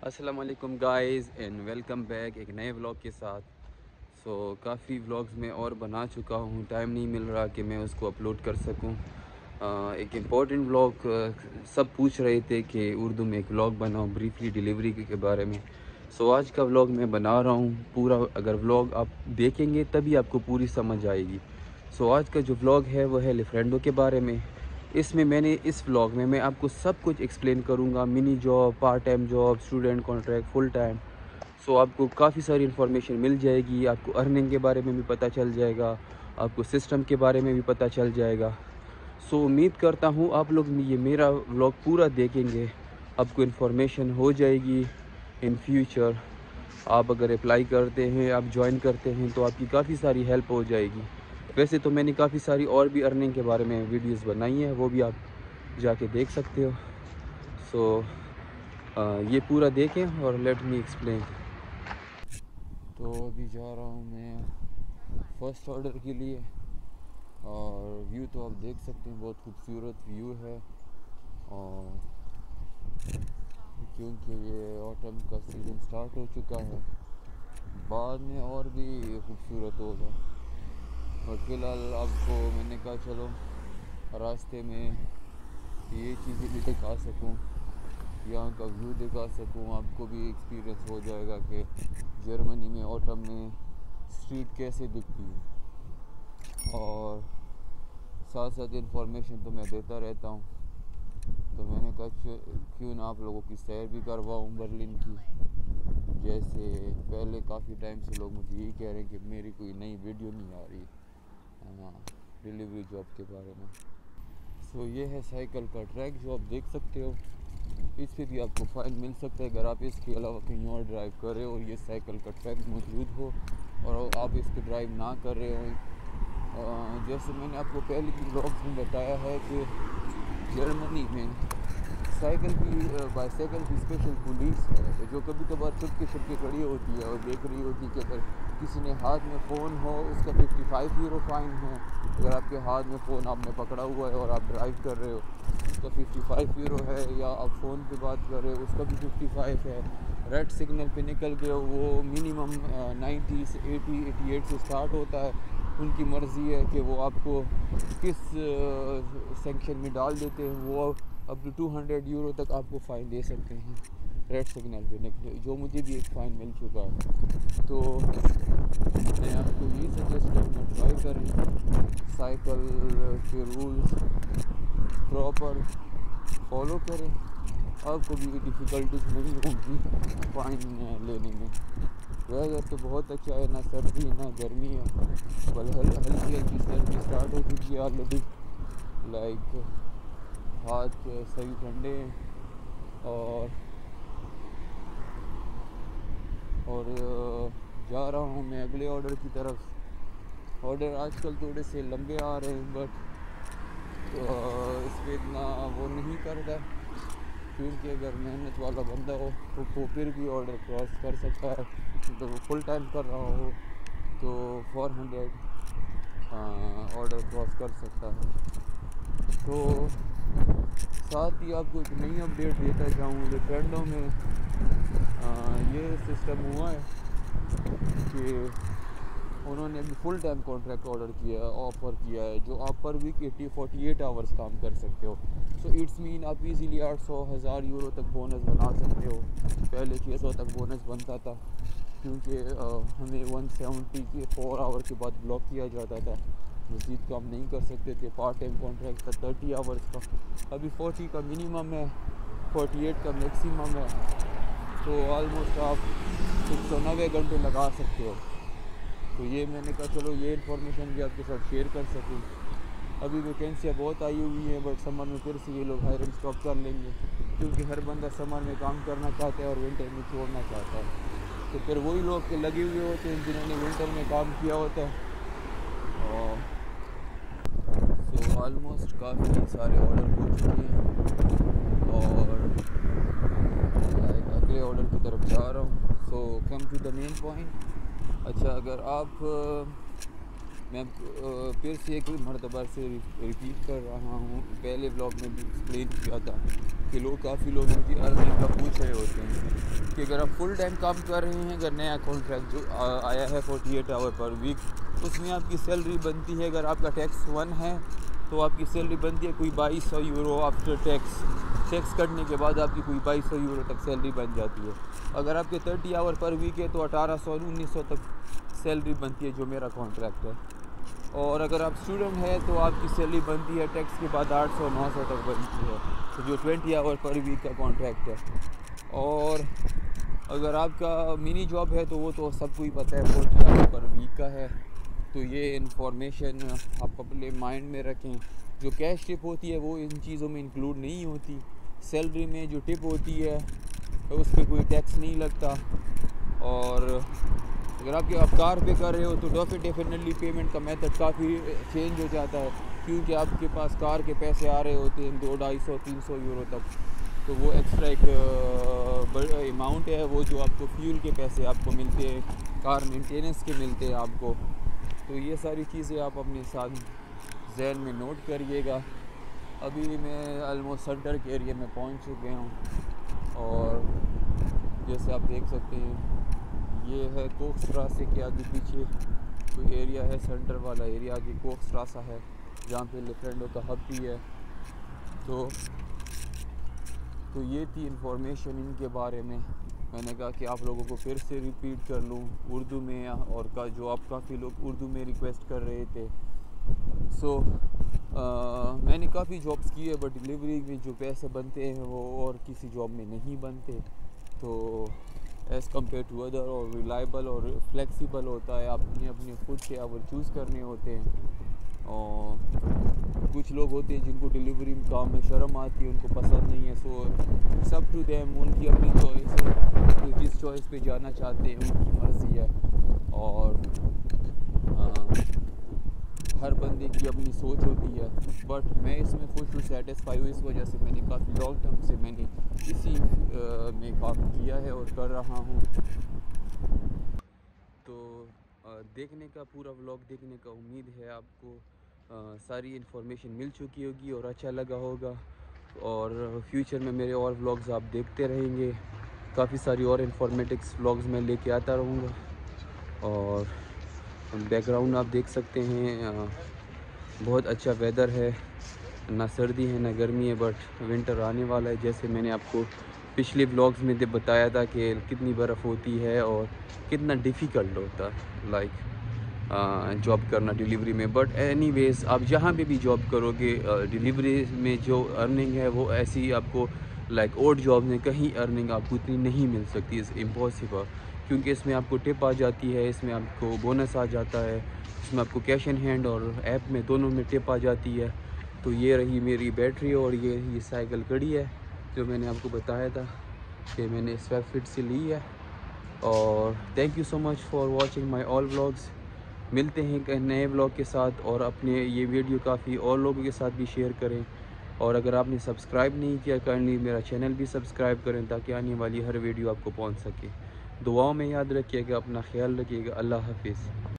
अस्सलाम वालेकुम guys and welcome back एक नए व्लॉग के साथ। काफ़ी व्लॉग्स में और बना चुका हूँ, टाइम नहीं मिल रहा कि मैं उसको अपलोड कर सकूँ। एक इम्पॉर्टेंट व्लॉग, सब पूछ रहे थे कि उर्दू में एक व्लॉग बनाओ ब्रीफली डिलीवरी के बारे में। आज का व्लॉग मैं बना रहा हूँ पूरा। अगर व्लॉग आप देखेंगे तभी आपको पूरी समझ आएगी। आज का जो व्लॉग है वो है लिफ्रेंडो के बारे में। इस व्लॉग में मैं आपको सब कुछ एक्सप्लेन करूँगा, mini job, part time job, student contract, full time. आपको काफ़ी सारी इन्फॉर्मेशन मिल जाएगी। आपको अर्निंग के बारे में भी पता चल जाएगा, आपको सिस्टम के बारे में भी पता चल जाएगा। उम्मीद करता हूँ आप लोग ये मेरा व्लॉग पूरा देखेंगे, आपको इन्फॉर्मेशन हो जाएगी। इन फ्यूचर आप अगर अप्लाई करते हैं, आप ज्वाइन करते हैं तो आपकी काफ़ी सारी हेल्प हो जाएगी। वैसे तो मैंने काफ़ी सारी और भी अर्निंग के बारे में वीडियोस बनाई हैं, वो भी आप जाके देख सकते हो। ये पूरा देखें और लेट मी एक्सप्लेन। तो अभी जा रहा हूँ मैं फ़र्स्ट ऑर्डर के लिए, और व्यू तो आप देख सकते हैं, बहुत खूबसूरत व्यू है। और क्योंकि ये ऑटम का सीज़न स्टार्ट हो चुका है, बाद में और भी खूबसूरत होगा। और फ़िलहाल आपको मैंने कहा चलो रास्ते में ये चीज़ें भी दिखा सकूँ, यहाँ का व्यू दिखा सकूँ, आपको भी एक्सपीरियंस हो जाएगा कि जर्मनी में ऑटम में स्ट्रीट कैसे दिखती है। और साथ साथ इन्फॉर्मेशन तो मैं देता रहता हूँ, तो मैंने कहा क्यों ना आप लोगों की सैर भी करवाऊँ बर्लिन की। जैसे पहले काफ़ी टाइम से लोग मुझे यही कह रहे हैं कि मेरी कोई नई वीडियो नहीं आ रही डिलीवरी जॉब के बारे में। ये है साइकिल का ट्रैक जो आप देख सकते हो। इस पे भी आपको फ़ाइन मिल सकता है अगर आप इसके अलावा कहीं और ड्राइव कर रहे हो और ये साइकिल का ट्रैक मौजूद हो और आप इस पर ड्राइव ना कर रहे हो। जैसे मैंने आपको पहले की ब्लॉग्स में बताया है कि जर्मनी में बाईसाइकिल की स्पेशल पुलिस है जो कभी कभार छुपके खड़ी होती है और देख रही होती है कि अगर किसी ने हाथ में फ़ोन हो उसका 55 यूरो फ़ाइन है। अगर आपके हाथ में फ़ोन आपने पकड़ा हुआ है और आप ड्राइव कर रहे हो उसका 55 यूरो है, या आप फ़ोन पे बात कर रहे हो उसका भी 55 है। रेड सिग्नल पे निकल के वो मिनिमम 90 से 80 88 से स्टार्ट होता है। उनकी मर्ज़ी है कि वो आपको किस सेक्शन में डाल देते हैं। वो अप टू 200 यूरो तक आपको फ़ाइन दे सकते हैं रेड सिग्नल पे निकले, जो मुझे भी एक फ़ाइन मिल चुका है। तो मैं आपको ये सजेस्ट करूँगा, ट्राई करें, साइकिल के रूल्स प्रॉपर फॉलो करें, आपको भी डिफ़िकल्टीज नहीं होगी फ़ाइन लेने में। वेदर तो बहुत अच्छा है, ना सर्दी ना गर्मी है, बल हल्की हल्की सर्दी स्टार्ट हो चुकी है ऑलरेडी। लाइक हाथ सही ठंडे हैं। और जा रहा हूँ मैं अगले ऑर्डर की तरफ। ऑर्डर आजकल थोड़े से लंबे आ रहे हैं, बट इस पर इतना वो नहीं करता, क्योंकि अगर मेहनत वाला बंदा हो तो फिर भी ऑर्डर क्रॉस कर सकता है। तो फुल टाइम कर रहा हो तो 400 ऑर्डर क्रॉस कर सकता है। तो साथ ही आपको एक नई अपडेट देता जाऊँ, लिफ्रेंडो में ये सिस्टम हुआ है कि उन्होंने अभी फुल टाइम कॉन्ट्रैक्ट ऑफ़र किया है, जो आप पर वीक 48 आवर्स काम कर सकते हो। इट्स मीन आप इजीली 800-1000 यूरो तक बोनस बना सकते हो। पहले 600 तक बोनस बनता था, क्योंकि हमें 170 के 4 आवर के बाद ब्लॉक किया जाता था, मज़ीद काम नहीं कर सकते थे। पार्ट टाइम कॉन्ट्रैक्ट था 30 आवर्स का, अभी 40 का मिनिमम है, 48 का मैक्सिमम है। तो ऑलमोस्ट आप 190 घंटे लगा सकते हो। तो ये मैंने कहा चलो ये इन्फॉर्मेशन भी आपके साथ शेयर कर सकूँ। अभी वैकेंसियाँ बहुत आई हुई हैं, बट समर में फिर से ये लोग हायरिंग स्टॉप कर लेंगे, क्योंकि हर बंदा समर में काम करना चाहता है और विंटर में छोड़ना चाहता है। तो फिर वही लोग के लगे हुए होते हैं जिन्होंने विंटर में काम किया होता है। और ऑलमोस्ट काफ़ी सारे ऑर्डर हो चुके हैं और अगले ऑर्डर की तरफ जा रहा हूँ। Come to the main point. अच्छा, अगर आप मैं फिर से एक मरतबा से रिपीट कर रहा हूँ, पहले ब्लॉग में भी एक्सप्लेन किया था कि काफ़ी लोग मुझे अर्निंग का पूछ रहे होते हैं। कि अगर आप फुल टाइम काम कर रहे हैं, अगर नया कॉन्ट्रैक्ट जो आया है 48 आवर पर वीक, उसमें आपकी सैलरी बनती है, अगर आपका टैक्स 1 है तो आपकी सैलरी बनती है कोई 2200 यूरो आफ्टर टैक्स कटने के बाद आपकी कोई 2200 यूरो तक सैलरी बन जाती है। अगर आपके 30 आवर पर वीक है तो 1800-1900 तक सैलरी बनती है, जो मेरा कॉन्ट्रैक्ट है। और अगर आप स्टूडेंट हैं तो आपकी सैलरी बनती है टैक्स के बाद 800-900 तक बनती है, तो जो 20 आवर पर वीक का कॉन्ट्रैक्ट है। और अगर आपका मिनी जॉब है तो वो तो सबको ही पता है 40 आवर पर वीक का है। तो ये इन्फॉर्मेशन आप अपने माइंड में रखें। जो कैश टिप होती है वो इन चीज़ों में इंक्लूड नहीं होती। सैलरी में जो टिप होती है तो उस पर कोई टैक्स नहीं लगता। और अगर आप कार पे कर रहे हो तो डेफिनेटली पेमेंट का मेथड काफ़ी चेंज हो जाता है, क्योंकि आपके पास कार के पैसे आ रहे होते हैं 200-250-300 यूरो तक। तो वो एक्स्ट्रा एक बड़ा अमाउंट है, वो जो आपको फ्यूल के पैसे आपको मिलते हैं, कार मेंटेनेंस के मिलते हैं आपको। तो ये सारी चीज़ें आप अपने साथ जहन में नोट करिएगा। अभी मैं ऑलमोस्ट सेंटर के एरिया में पहुंच चुके हूँ और जैसे आप देख सकते हैं ये है कोक्सरासे के आगे पीछे कोई एरिया है, सेंटर वाला एरिया आगे कोक्सरासा है, जहाँ पे लिफ्रेंडो का हब भी है। तो ये थी इंफॉर्मेशन इनके बारे में। मैंने कहा कि आप लोगों को फिर से रिपीट कर लूँ उर्दू में, और जो आप काफ़ी लोग उर्दू में रिक्वेस्ट कर रहे थे। मैंने काफ़ी जॉब्स की है, बट डिलीवरी में जो पैसे बनते हैं वो और किसी जॉब में नहीं बनते। तो एज़ कम्पेयर टू अदर, और रिलायबल और फ्लेक्सिबल होता है, आपने अपने खुद के आवर चूज़ करने होते हैं। और कुछ लोग होते हैं जिनको डिलीवरी काम में शर्म आती है, उनको पसंद नहीं है। सो सब टू देम, उनकी अपनी चॉइस है, तो जिस चॉइस पे जाना चाहते हैं उनकी मर्ज़ी है। और हर बंदे की अपनी सोच होती है, बट मैं इसमें खुश हूँ, सेटिस्फाई हूँ। इस वजह से मैंने काफ़ी लॉन्ग टर्म से मैंने इसी में काम किया है और कर रहा हूँ। तो देखने का, पूरा व्लॉग देखने का उम्मीद है आपको सारी इन्फॉर्मेशन मिल चुकी होगी और अच्छा लगा होगा। और फ्यूचर में मेरे और व्लॉग्स आप देखते रहेंगे, काफ़ी सारी और इन्फॉर्मेटिव्स व्लॉग्स मैं लेके आता रहूँगा। और बैकग्राउंड आप देख सकते हैं, बहुत अच्छा वेदर है, ना सर्दी है ना गर्मी है, बट विंटर आने वाला है। जैसे मैंने आपको पिछले व्लॉग्स में बताया था कि कितनी बर्फ़ होती है और कितना डिफ़िकल्ट होता है जॉब करना डिलीवरी में। बट एनीवेज़, आप जहाँ पे भी जॉब करोगे, डिलीवरी में जो अर्निंग है वो ऐसी आपको ओड जॉब में कहीं अर्निंग आपको इतनी नहीं मिल सकती, इज़ इम्पॉसिबल। क्योंकि इसमें आपको टिप आ जाती है, इसमें आपको बोनस आ जाता है, इसमें आपको कैश इन हैंड और ऐप में दोनों में टिप आ जाती है। तो ये रही मेरी बैटरी, और ये साइकिल कड़ी है जो मैंने आपको बताया था कि मैंने स्वेपफिट से ली है। और thank you so much for watching my all vlogs. मिलते हैं एक नए व्लॉग के साथ, और अपने ये वीडियो काफ़ी और लोगों के साथ भी शेयर करें। और अगर आपने सब्सक्राइब नहीं किया, काइंडली मेरा चैनल भी सब्सक्राइब करें ताकि आने वाली हर वीडियो आपको पहुंच सके। दुआओं में याद रखिएगा, अपना ख्याल रखिएगा। अल्लाह हाफिज़।